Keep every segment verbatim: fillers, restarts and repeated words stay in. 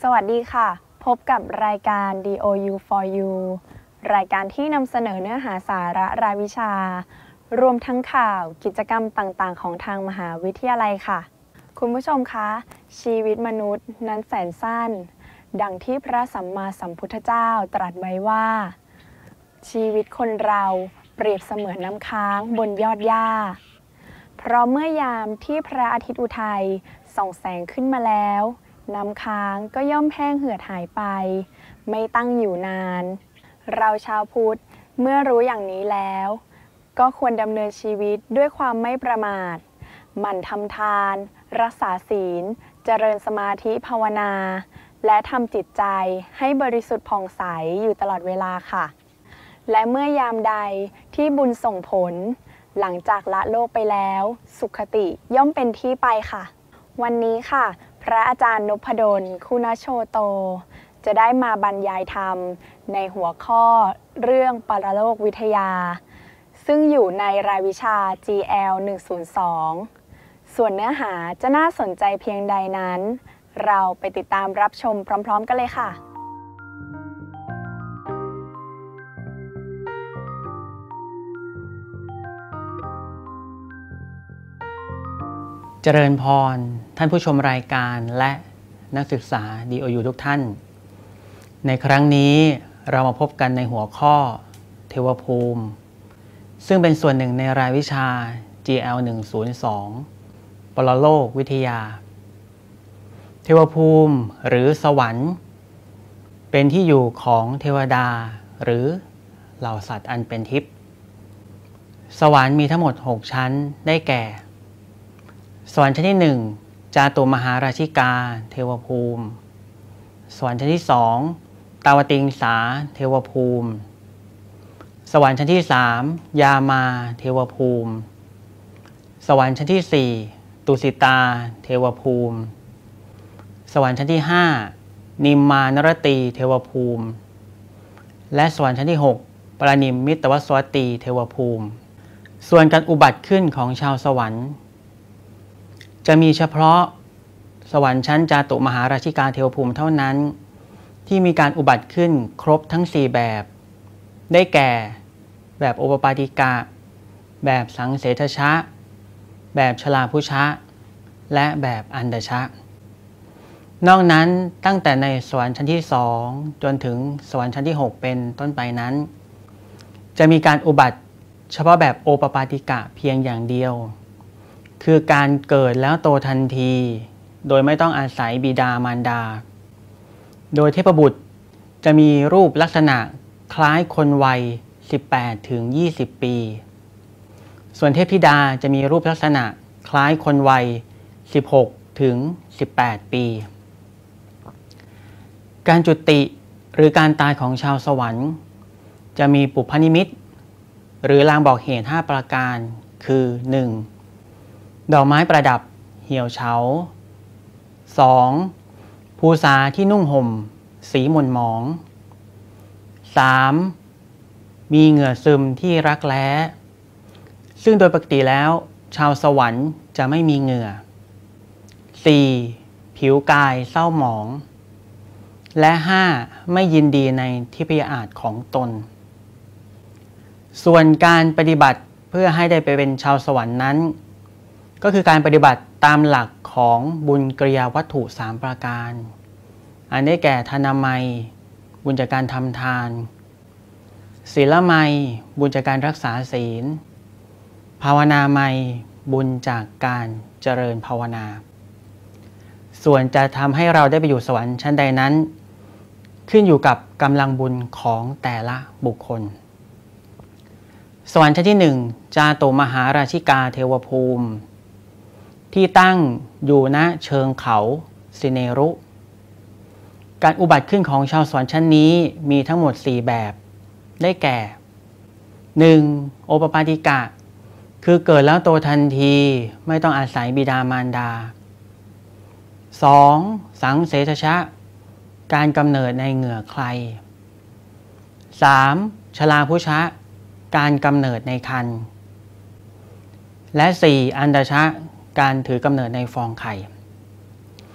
สวัสดีค่ะพบกับรายการ ดี โอ ยู for you รายการที่นำเสนอเนื้อหาสาระรายวิชารวมทั้งข่าวกิจกรรมต่างๆของทางมหาวิทยาลัยค่ะคุณผู้ชมคะชีวิตมนุษย์นั้นแสนสั้นดังที่พระสัมมาสัมพุทธเจ้าตรัสไว้ว่าชีวิตคนเราเปรียบเสมือนน้ำค้างบนยอดหญ้าเพราะเมื่อยามที่พระอาทิตย์อุทัยส่องแสงขึ้นมาแล้วน้ำค้างก็ย่อมแห้งเหือดหายไปไม่ตั้งอยู่นานเราชาวพุทธเมื่อรู้อย่างนี้แล้วก็ควรดำเนินชีวิตด้วยความไม่ประมาทหมั่นทำทานรักษาศีลเจริญสมาธิภาวนาและทำจิตใจให้บริสุทธิ์ผ่องใสอยู่ตลอดเวลาค่ะและเมื่อยามใดที่บุญส่งผลหลังจากละโลกไปแล้วสุขติย่อมเป็นที่ไปค่ะวันนี้ค่ะพระอาจารย์นพดลคุณโชโตจะได้มาบรรยายธรรมในหัวข้อเรื่องปรโลกวิทยาซึ่งอยู่ในรายวิชา จี แอล หนึ่งศูนย์สอง ส่วนเนื้อหาจะน่าสนใจเพียงใดนั้นเราไปติดตามรับชมพร้อมๆกันเลยค่ะเจริญพรท่านผู้ชมรายการและนักศึกษา ดี โอ ยู ทุกท่านในครั้งนี้เรามาพบกันในหัวข้อเทวภูมิซึ่งเป็นส่วนหนึ่งในรายวิชา จี แอล หนึ่งศูนย์สอง ปรโลกวิทยาเทวภูมิหรือสวรรค์เป็นที่อยู่ของเทวดาหรือเหล่าสัตว์อันเป็นทิพย์สวรรค์มีทั้งหมดหกชั้นได้แก่สวรรค์ชั้นที่หนึ่งจาตุมหาราชิกาเทวภูมิสวรรค์ชั้นที่สองตาวติงสาเทวภูมิสวรรค์ชั้นที่สามยามาเทวภูมิสวรรค์ชั้นที่สี่ตุสิตาเทวภูมิสวรรค์ชั้นที่ห้านิมมานรตีเทวภูมิและสวรรค์ชั้นที่หกปรานิมมิตวสวัตตีเทวภูมิส่วนการอุบัติขึ้นของชาวสวรรค์จะมีเฉพาะสวรรค์ชั้นจาตุมหาราชิกาเทวภูมิเท่านั้นที่มีการอุบัติขึ้นครบทั้งสี่แบบได้แก่แบบโอปปาติกะแบบสังเสทชะแบบชลาพุชะและแบบอันดชะนอกนั้นตั้งแต่ในสวรรค์ชั้นที่สองจนถึงสวรรค์ชั้นที่หกเป็นต้นไปนั้นจะมีการอุบัติเฉพาะแบบโอปปาติกะเพียงอย่างเดียวคือการเกิดแล้วโตทันทีโดยไม่ต้องอาศัยบิดามารดาโดยเทพบุตรจะมีรูปลักษณะคล้ายคนวัยสิบแปดถึงยี่สิบปีส่วนเทพธิดาจะมีรูปลักษณะคล้ายคนวัยสิบหกถึงสิบแปดปีการจุติหรือการตายของชาวสวรรค์จะมีปุพพนิมิตหรือลางบอกเหตุห้าประการคือ หนึ่ง. ดอกไม้ประดับเหี่ยวเฉา สอง. ภูษาที่นุ่งห่มสีหม่นหมอง สาม. มีเหงื่อซึมที่รักแร้ซึ่งโดยปกติแล้วชาวสวรรค์จะไม่มีเหงื่อ สี่. ผิวกายเศร้าหมองและ ห้า. ไม่ยินดีในทิพยอาฏของตนส่วนการปฏิบัติเพื่อให้ได้ไปเป็นชาวสวรรค์นั้นก็คือการปฏิบัติตามหลักของบุญกิริยาวัตถุสามประการอันได้แก่ทานามัยบุญจากการทำทานศีลมัยบุญจากการรักษาศีลภาวนามัยบุญจากการเจริญภาวนาส่วนจะทำให้เราได้ไปอยู่สวรรค์ชั้นใดนั้นขึ้นอยู่กับกำลังบุญของแต่ละบุคคลสวรรค์ชั้นที่หนึ่งจาตุมหาราชิกาเทวภูมิที่ตั้งอยู่ณเชิงเขาสิเนรุการอุบัติขึ้นของชาวสวรรค์ชั้นนี้มีทั้งหมดสี่แบบได้แก่ หนึ่ง. โอปปาติกะคือเกิดแล้วโตทันทีไม่ต้องอาศัยบิดามารดา สอง. สังเสทชะการกำเนิดในเหงื่อใคร สาม. ชลาพุชะการกำเนิดในครรภ์และ สี่. อันดชะการถือกำเนิดในฟองไข่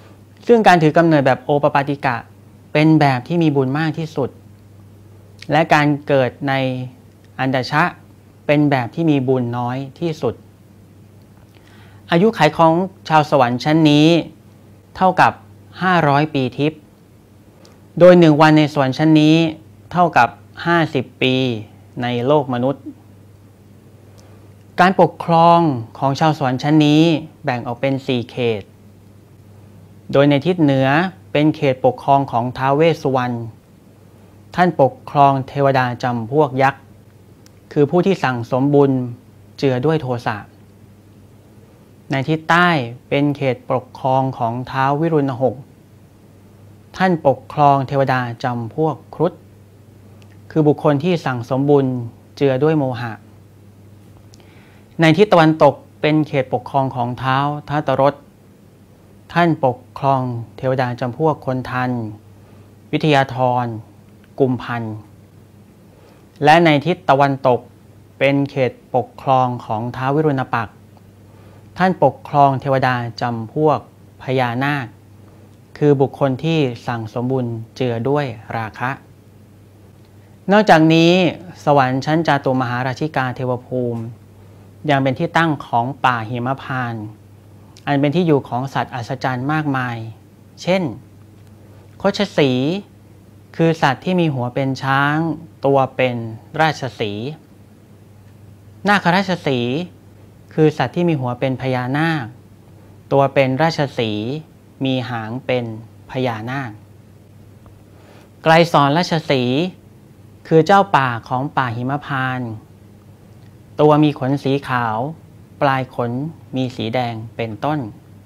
ซึ่งการถือกำเนิดแบบโอปปาติกะเป็นแบบที่มีบุญมากที่สุดและการเกิดในอันดชะเป็นแบบที่มีบุญน้อยที่สุดอายุขัยของชาวสวรรค์ชั้นนี้เท่ากับห้าร้อยปีทิพย์โดยหนึ่งวันในสวรรค์ชั้นนี้เท่ากับห้าสิบปีในโลกมนุษย์การปกครองของชาวสวรรค์ชั้นนี้แบ่งออกเป็นสี่เขตโดยในทิศเหนือเป็นเขตปกครองของท้าวเวสสุวรรณท่านปกครองเทวดาจำพวกยักษ์คือผู้ที่สั่งสมบุญเจือด้วยโทสะในทิศใต้เป็นเขตปกครองของท้าววิรุณหกท่านปกครองเทวดาจำพวกครุฑคือบุคคลที่สั่งสมบุญเจือด้วยโมหะในทิศตะวันตกเป็นเขตปกครองของท้าวทัตตรสท่านปกครองเทวดาจำพวกคนทันวิทยาธรกุมพันธ์และในทิศตะวันตกเป็นเขตปกครองของท้าววิรุณปักษ์ท่านปกครองเทวดาจำพวกพญานาคคือบุคคลที่สั่งสมบุญเจือด้วยราคะนอกจากนี้สวรรค์ชั้นจาตุมหาราชิกาเทวภูมิยังเป็นที่ตั้งของป่าหิมพานต์อันเป็นที่อยู่ของสัตว์อัศจรรย์มากมายเช่นคชสีห์คือสัตว์ที่มีหัวเป็นช้างตัวเป็นราชสีห์นาคราชสีห์คือสัตว์ที่มีหัวเป็นพญานาคตัวเป็นราชสีห์มีหางเป็นพญานาคไกรสรราชสีห์คือเจ้าป่าของป่าหิมพานต์ตัวมีขนสีขาวปลายขนมีสีแดงเป็นต้น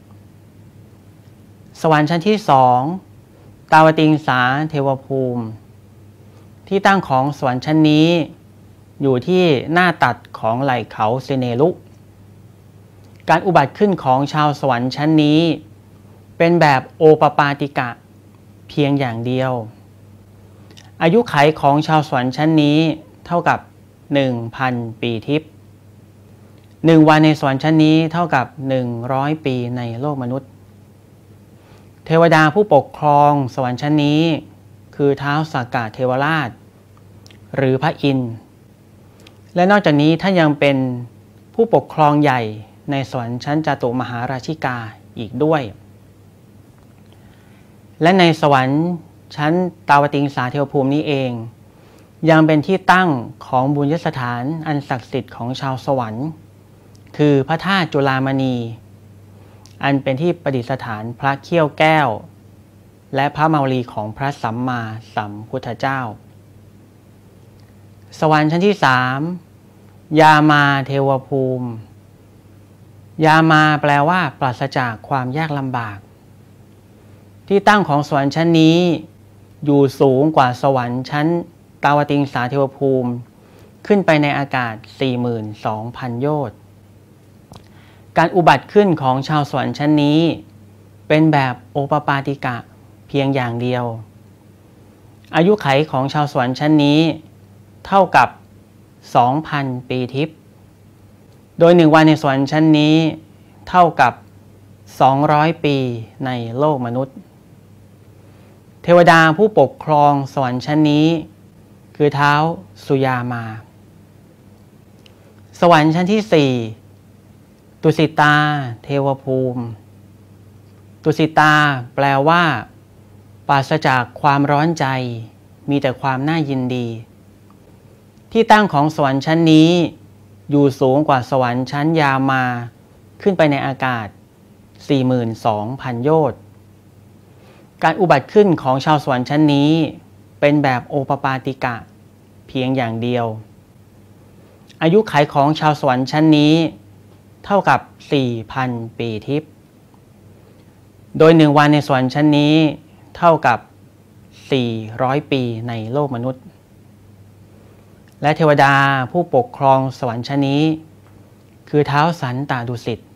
สวรรค์ชั้นที่สองตาวติงสาเทวภูมิที่ตั้งของสวรรค์ชั้นนี้อยู่ที่หน้าตัดของไหล่เขาเซเนลุการอุบัติขึ้นของชาวสวรรค์ชั้นนี้เป็นแบบโอปปาติกะเพียงอย่างเดียวอายุขัยของชาวสวรรค์ชั้นนี้เท่ากับ หนึ่งพัน ปีทิพย์หนึ่งวันในสวรรค์ชั้นนี้เท่ากับหนึ่งร้อยปีในโลกมนุษย์เทวดาผู้ปกครองสวรรค์ชั้นนี้คือท้าวสักกะเทวราชหรือพระอินทร์และนอกจากนี้ท่านยังเป็นผู้ปกครองใหญ่ในสวรรค์ชั้นจาตุมหาราชิกาอีกด้วยและในสวรรค์ชั้นตาวติงสาเทวภูมินี้เองยังเป็นที่ตั้งของบุญยสถานอันศักดิ์สิทธิ์ของชาวสวรรค์คือพระธาตุจุฬามณีอันเป็นที่ประดิษฐานพระเขี้ยวแก้วและพระเมาลีของพระสัมมาสัมพุทธเจ้าสวรรค์ชั้นที่สามยามาเทวภูมิยามาแปลว่าปราศจากความยากลำบากที่ตั้งของสวรรค์ชั้นนี้อยู่สูงกว่าสวรรค์ชั้นตาวติงสาเทวภูมิขึ้นไปในอากาศ สี่หมื่นสองพัน โยชน์การอุบัติขึ้นของชาวสวรรค์ชั้นนี้เป็นแบบโอปปาติกะเพียงอย่างเดียวอายุขัยของชาวสวรรค์ชั้นนี้เท่ากับ สองพัน ปีทิพย์โดยหนึ่งวันในสวรรค์ชั้นนี้เท่ากับสองร้อยปีในโลกมนุษย์เทวดาผู้ปกครองสวรรค์ชั้นนี้คือท้าวสุยามาสวรรค์ชั้นที่สี่ตุสิตาเทวภูมิตุสิตาแปลว่าปราศจากความร้อนใจมีแต่ความน่ายินดีที่ตั้งของสวรรค์ชั้นนี้อยู่สูงกว่าสวรรค์ชั้นยามาขึ้นไปในอากาศ สี่หมื่นสองพัน โยชน์การอุบัติขึ้นของชาวสวรรค์ชั้นนี้เป็นแบบโอปปาติกะเพียงอย่างเดียวอายุขัยของชาวสวรรค์ชั้นนี้เท่ากับ สี่พัน ปีทิพย์โดยหนึ่งวันในสวรรค์ชั้นนี้เท่ากับ สี่ร้อย ปีในโลกมนุษย์และเทวดาผู้ปกครองสวรรค์ชั้นนี้คือท้าวสันตดุสิต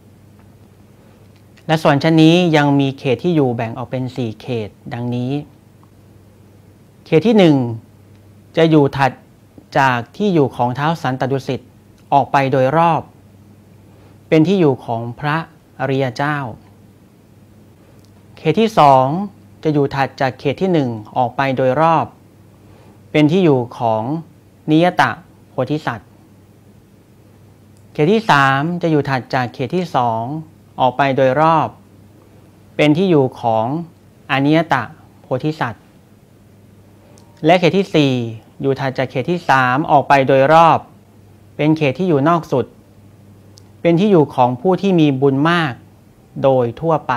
และสวรรค์ชั้นนี้ยังมีเขตที่อยู่แบ่งออกเป็นสี่เขตดังนี้เขตที่หนึ่งจะอยู่ถัดจากที่อยู่ของท้าวสันตดุสิตออกไปโดยรอบเป็นที่อยู่ของพระอริยเจ้าเขตที่สองจะอยู่ถัดจากเขตที่หนึ่งออกไปโดยรอบเป็นที่อยู่ของนิยตโพธิสัตว์เขตที่สามจะอยู่ถัดจากเขตที่สองออกไปโดยรอบเป็นที่อยู่ของอนิยตโพธิสัตว์และเขตที่สี่อยู่ถัดจากเขตที่สามออกไปโดยรอบเป็นเขตที่อยู่นอกสุดเป็นที่อยู่ของผู้ที่มีบุญมากโดยทั่วไป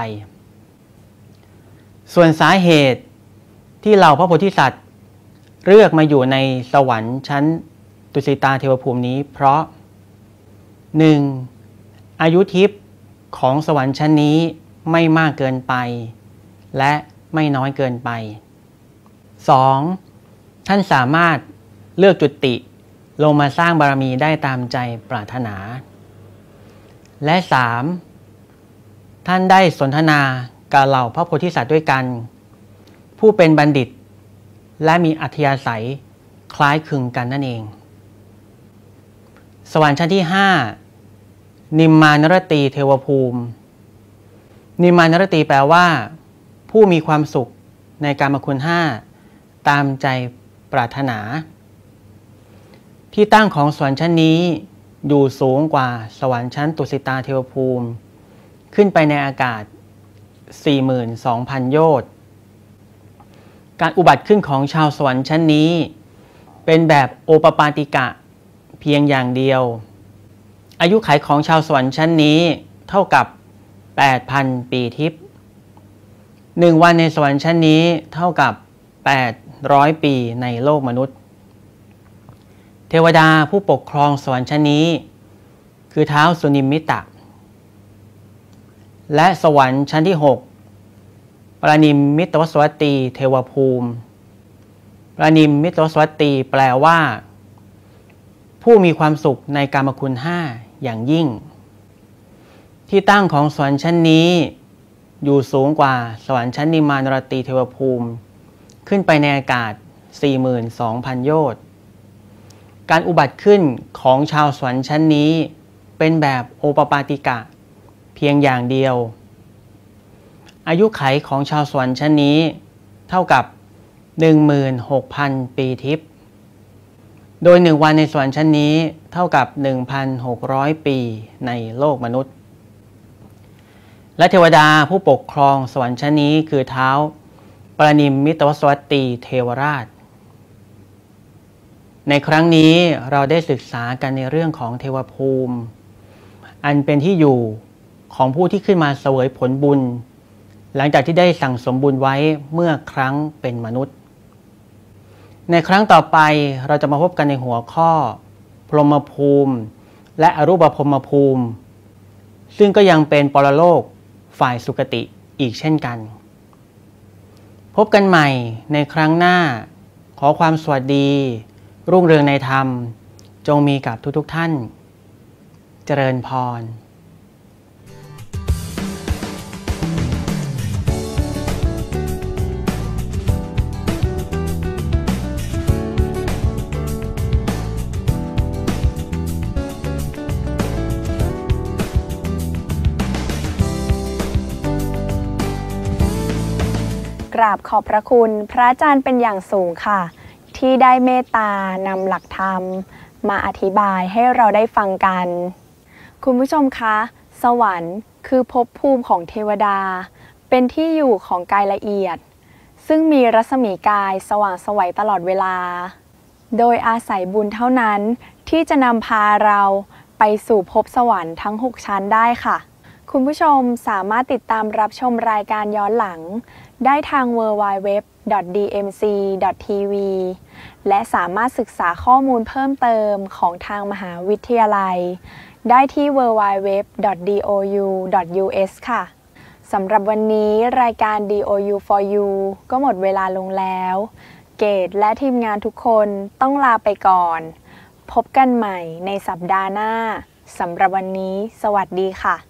ส่วนสาเหตุที่เราพระโพธิสัตว์เลือกมาอยู่ในสวรรค์ชั้นตุสิตาเทวภูมินี้เพราะ หนึ่ง. อายุทิพย์ของสวรรค์ชั้นนี้ไม่มากเกินไปและไม่น้อยเกินไป สอง. ท่านสามารถเลือกจุติลงมาสร้างบารมีได้ตามใจปรารถนาและ สาม. ท่านได้สนทนากับเหล่าพระโพธิสัตว์ด้วยกันผู้เป็นบัณฑิตและมีอัธยาศัยคล้ายคลึงกันนั่นเองสวรรค์ชั้นที่ห้านิมมานรตีเทวภูมินิมมานรตีแปลว่าผู้มีความสุขในกามคุณห้าตามใจปรารถนาที่ตั้งของสวรรค์ชั้นนี้อยู่สูงกว่าสวรรค์ชั้นตุสิตาเทวภูมิขึ้นไปในอากาศ สี่หมื่นสองพัน โยชน์การอุบัติขึ้นของชาวสวรรค์ชั้นนี้เป็นแบบโอปปาติกะเพียงอย่างเดียวอายุขัยของชาวสวรรค์ชั้นนี้เท่ากับ แปดพัน ปีทิพย์หนึ่งวันในสวรรค์ชั้นนี้เท่ากับ แปดร้อย ปีในโลกมนุษย์เทวดาผู้ปกครองสวรรค์ชั้นนี้คือท้าวสุนิมมิตะและสวรรค์ชั้นที่หกปรานิมมิตวสวัตตีเทวภูมิปรานิมมิตวสวัตตีแปลว่าผู้มีความสุขในกามคุณห้าอย่างยิ่งที่ตั้งของสวรรค์ชั้นนี้อยู่สูงกว่าสวรรค์ชั้นนิมมานรตีเทวภูมิขึ้นไปในอากาศ สี่หมื่นสองพัน โยชน์การอุบัติขึ้นของชาวสวรรค์ชั้นนี้เป็นแบบโอปปาติกะเพียงอย่างเดียวอายุขัยของชาวสวรรค์ชั้นนี้เท่ากับ หนึ่งหมื่นหกพัน ปีทิพย์โดยหนึ่งวันในสวรรค์ชั้นนี้เท่ากับ หนึ่งพันหกร้อย ปีในโลกมนุษย์และเทวดาผู้ปกครองสวรรค์ชั้นนี้คือท้าวปรานิมมิตวสวัตตีเทวราชในครั้งนี้เราได้ศึกษากันในเรื่องของเทวภูมิอันเป็นที่อยู่ของผู้ที่ขึ้นมาเสวยผลบุญหลังจากที่ได้สั่งสมบุญไว้เมื่อครั้งเป็นมนุษย์ในครั้งต่อไปเราจะมาพบกันในหัวข้อพรหมภูมิและอรูปพรหมภูมิซึ่งก็ยังเป็นปรโลกฝ่ายสุคติอีกเช่นกันพบกันใหม่ในครั้งหน้าขอความสวัสดีรุ่งเรืองในธรรมจงมีกับทุกๆท่านเจริญพรกราบขอบพระคุณพระอาจารย์เป็นอย่างสูงค่ะที่ได้เมตตานำหลักธรรมมาอธิบายให้เราได้ฟังกันคุณผู้ชมคะสวรรค์คือภพภูมิของเทวดาเป็นที่อยู่ของกายละเอียดซึ่งมีรัศมีกายสว่างไสวตลอดเวลาโดยอาศัยบุญเท่านั้นที่จะนำพาเราไปสู่ภพสวรรค์ทั้งหกชั้นได้ค่ะคุณผู้ชมสามารถติดตามรับชมรายการย้อนหลังได้ทาง ดับเบิลยู ดับเบิลยู ดับเบิลยู ดอท ดี เอ็ม ซี ดอท ที วี และสามารถศึกษาข้อมูลเพิ่มเติมของทางมหาวิทยาลัยได้ที่ ดับเบิลยู ดับเบิลยู ดับเบิลยู ดอท ดี โอ ยู ดอท ยู เอส ค่ะสำหรับวันนี้รายการ ดี โอ ยู for You ก็หมดเวลาลงแล้วเกตและทีมงานทุกคนต้องลาไปก่อนพบกันใหม่ในสัปดาห์หน้าสำหรับวันนี้สวัสดีค่ะ